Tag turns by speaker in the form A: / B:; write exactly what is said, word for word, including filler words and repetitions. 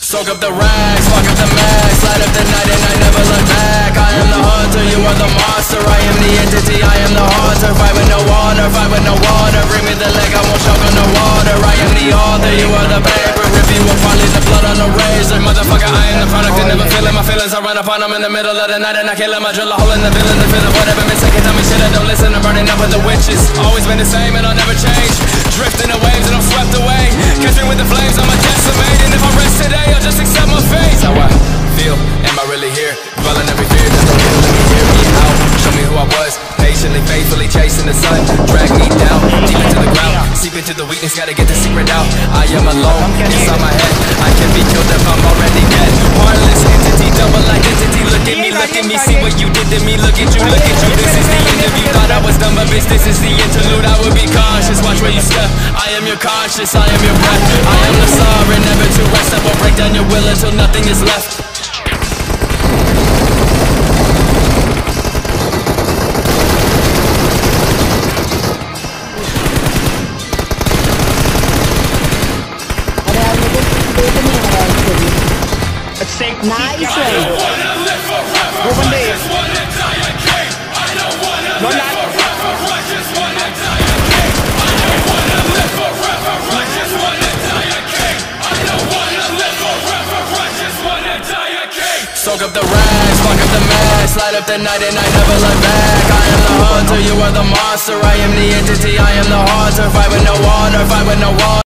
A: Soak up the rags, fuck up the max, light up the night and I never look back. I am the hunter, you are the monster. I am the entity, I am the haunter. Fight with no water, fight with no water. Bring me the leg, I won't choke on the water. I am the author, you are the paper. Rip you apart, leave the blood on the razor. Motherfucker, I am the product and never feeling my feelings. I run upon them in the middle of the night and I kill them. I drill a hole in the villain, the villain. Whatever mistake, tell me shit, I don't listen. I'm burning up with the witches. Always been the same and I'll never change. Drifting the waves and I'm swept away. Catch me with the flames, I'm a decimate. And if I rest today, I'll just accept my fate. How I feel, am I really here? Dwelling every fear, just don't let me hear me out. Show me who I was, patiently, faithfully chasing the sun. Drag me down, deep into the ground. Seep into the weakness, gotta get the secret out. I am alone, inside my head. I can be killed if I'm already dead. Heartless entity, double identity. Look at me, look at me, see what you did to me. Look at you, look at you, this is the end of you. Thought I was done, but bitch, this is the interlude. I will be cautious, watch where you step. I am your conscience, I am your breath. I am the sovereign, never to rest. I will break down your will until nothing is left.
B: Nice way.
C: Go one day. No, not.
A: Soak up the rags, fuck up the max, light up the night and I never look back. I am the hunter, you are the monster. I am the entity, I am the haunter. Fight with no water, fight with no water.